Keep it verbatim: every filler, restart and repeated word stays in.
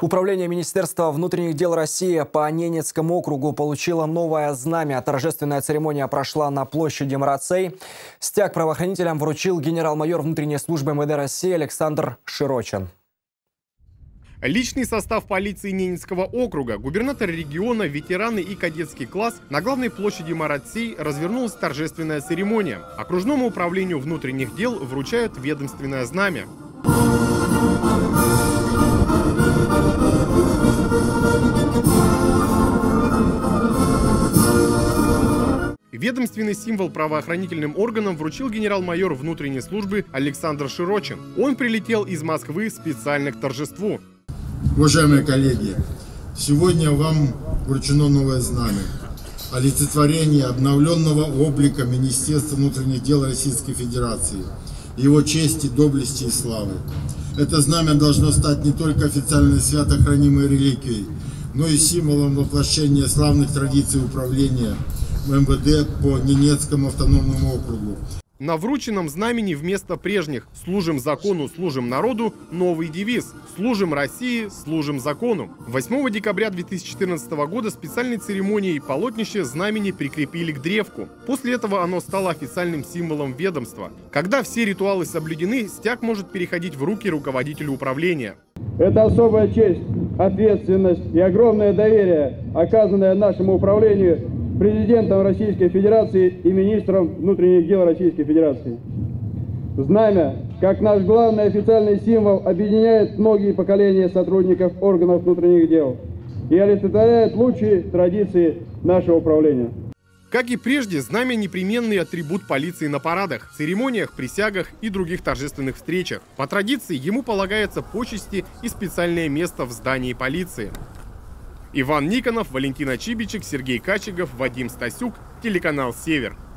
Управление Министерства внутренних дел России по Ненецкому округу получило новое знамя. Торжественная церемония прошла на площади Марацей. Стяг правоохранителям вручил генерал-майор внутренней службы эм вэ дэ России Александр Широчин. Личный состав полиции Ненецкого округа, губернатор региона, ветераны и кадетский класс на главной площади Марацей развернулась торжественная церемония. Окружному управлению внутренних дел вручают ведомственное знамя. Ведомственный символ правоохранительным органам вручил генерал-майор внутренней службы Александр Широчин. Он прилетел из Москвы специально к торжеству. Уважаемые коллеги, сегодня вам вручено новое знамя. Олицетворение обновленного облика Министерства внутренних дел Российской Федерации, его чести, доблести и славы. Это знамя должно стать не только официальной свято хранимой реликвией, но и символом воплощения славных традиций управления эм вэ дэ по Ненецкому автономному округу. На врученном знамени вместо прежних «Служим закону, служим народу» новый девиз «Служим России, служим закону». восьмого декабря две тысячи четырнадцатого года специальной церемонией полотнище знамени прикрепили к древку. После этого оно стало официальным символом ведомства. Когда все ритуалы соблюдены, стяг может переходить в руки руководителя управления. Это особая честь, ответственность и огромное доверие, оказанное нашему управлению президентом Российской Федерации и министром внутренних дел Российской Федерации. Знамя, как наш главный официальный символ, объединяет многие поколения сотрудников органов внутренних дел и олицетворяет лучшие традиции нашего управления. Как и прежде, знамя – непременный атрибут полиции на парадах, церемониях, присягах и других торжественных встречах. По традиции ему полагаются почести и специальное место в здании полиции. Иван Никонов, Валентина Чибичек, Сергей Качегов, Вадим Стасюк, телеканал «Север».